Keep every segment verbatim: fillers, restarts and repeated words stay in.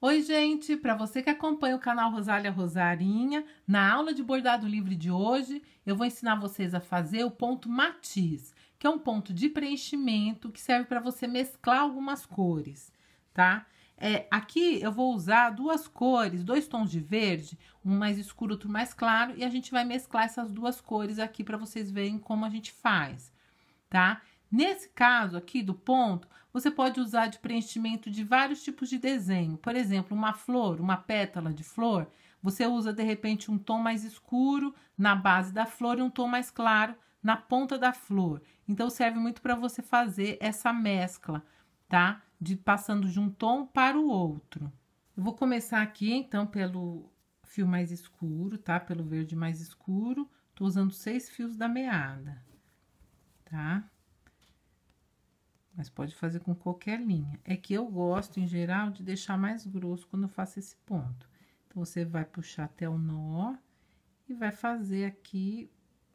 Oi, gente! Para você que acompanha o canal Rosália Rosarinha, na aula de bordado livre de hoje, eu vou ensinar vocês a fazer o ponto matiz, que é um ponto de preenchimento que serve para você mesclar algumas cores, tá? É, aqui eu vou usar duas cores, dois tons de verde, um mais escuro, outro mais claro, e a gente vai mesclar essas duas cores aqui para vocês verem como a gente faz, tá? Nesse caso aqui do ponto, você pode usar de preenchimento de vários tipos de desenho. Por exemplo, uma flor, uma pétala de flor, você usa de repente um tom mais escuro na base da flor e um tom mais claro na ponta da flor. Então serve muito para você fazer essa mescla, tá? De passando de um tom para o outro. Eu vou começar aqui então pelo fio mais escuro, tá? Pelo verde mais escuro. Tô usando seis fios da meada, tá? Mas pode fazer com qualquer linha. É que eu gosto, em geral, de deixar mais grosso quando eu faço esse ponto. Então, você vai puxar até o nó e vai fazer aqui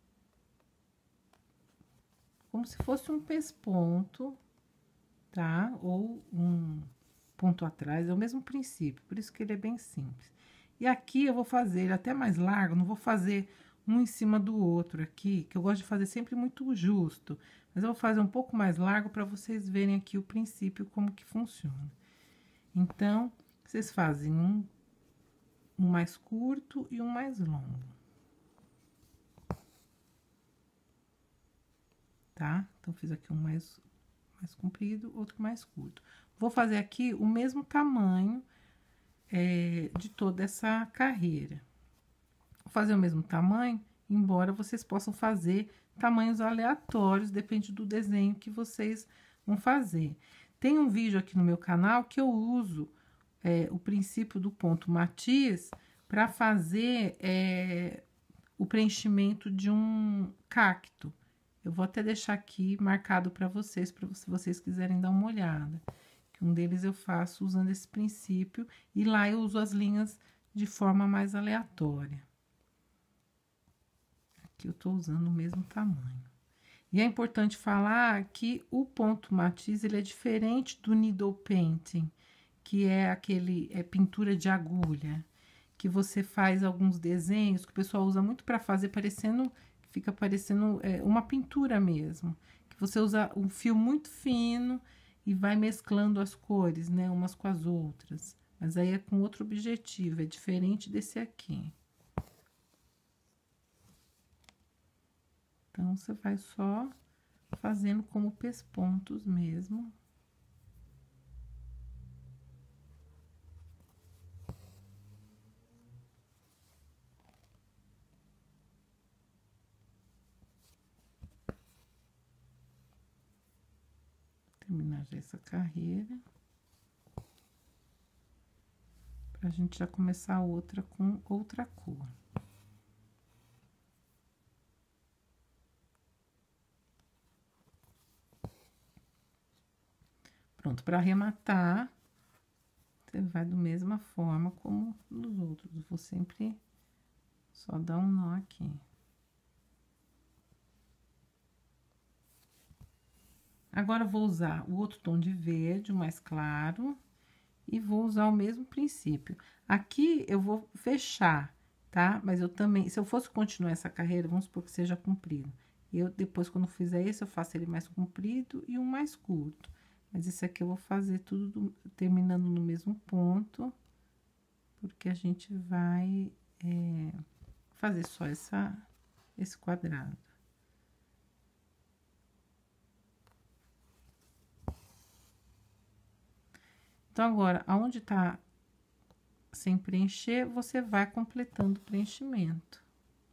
como se fosse um pesponto, tá? Ou um ponto atrás, é o mesmo princípio, por isso que ele é bem simples. E aqui eu vou fazer ele até mais largo, não vou fazer um em cima do outro aqui, que eu gosto de fazer sempre muito justo. Mas eu vou fazer um pouco mais largo para vocês verem aqui o princípio, como que funciona. Então, vocês fazem um, um mais curto e um mais longo. Tá? Então, fiz aqui um mais, mais comprido, outro mais curto. Vou fazer aqui o mesmo tamanho é, de toda essa carreira. Vou fazer o mesmo tamanho, embora vocês possam fazer tamanhos aleatórios, depende do desenho que vocês vão fazer. Tem um vídeo aqui no meu canal que eu uso é, o princípio do ponto matiz para fazer é, o preenchimento de um cacto. Eu vou até deixar aqui marcado para vocês, para se vocês quiserem dar uma olhada. Um deles eu faço usando esse princípio e lá eu uso as linhas de forma mais aleatória. Aqui eu tô usando o mesmo tamanho. E é importante falar que o ponto matiz, ele é diferente do needle painting, que é aquele, é pintura de agulha, que você faz alguns desenhos que o pessoal usa muito para fazer parecendo, fica parecendo é, uma pintura mesmo. Que você usa um fio muito fino e vai mesclando as cores, né, umas com as outras. Mas aí é com outro objetivo, é diferente desse aqui. Então, você vai só fazendo como pespontos mesmo. Terminar já essa carreira. Pra gente já começar outra com outra cor. Pronto, para arrematar, você vai da mesma forma como nos outros. Vou sempre só dar um nó aqui. Agora, vou usar o outro tom de verde, o mais claro, e vou usar o mesmo princípio. Aqui, eu vou fechar, tá? Mas eu também, se eu fosse continuar essa carreira, vamos supor que seja comprido. Eu, depois, quando fizer esse, eu faço ele mais comprido e um mais curto. Mas esse aqui eu vou fazer tudo do, terminando no mesmo ponto, porque a gente vai é, fazer só essa, esse quadrado. Então, agora, aonde tá sem preencher, você vai completando o preenchimento.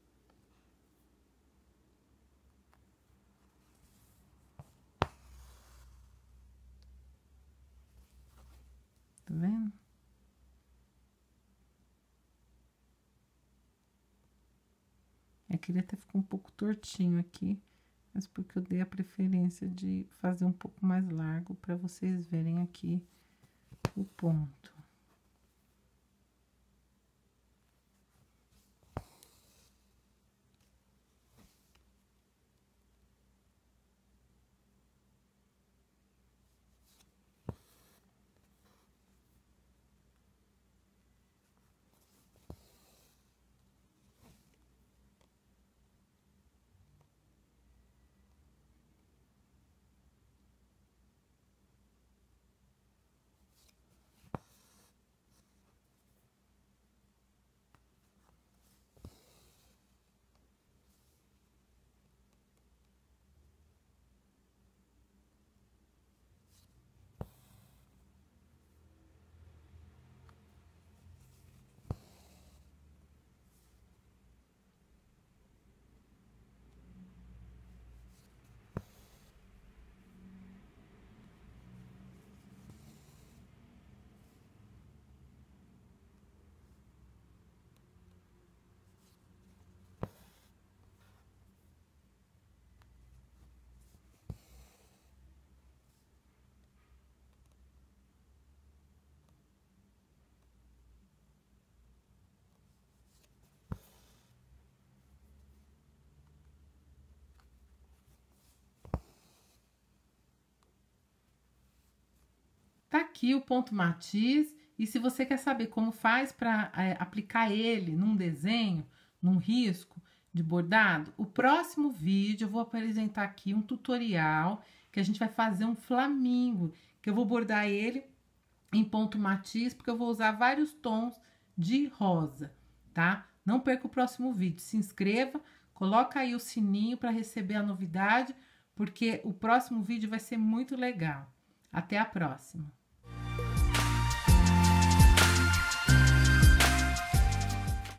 Tá vendo? Aqui ele até ficou um pouco tortinho aqui, mas porque eu dei a preferência de fazer um pouco mais largo para vocês verem aqui o ponto. Tá aqui o ponto matiz, e se você quer saber como faz para é, aplicar ele num desenho, num risco de bordado, o próximo vídeo eu vou apresentar aqui um tutorial que a gente vai fazer um flamingo, que eu vou bordar ele em ponto matiz, porque eu vou usar vários tons de rosa, tá? Não perca o próximo vídeo, se inscreva, coloca aí o sininho para receber a novidade, porque o próximo vídeo vai ser muito legal. Até a próxima!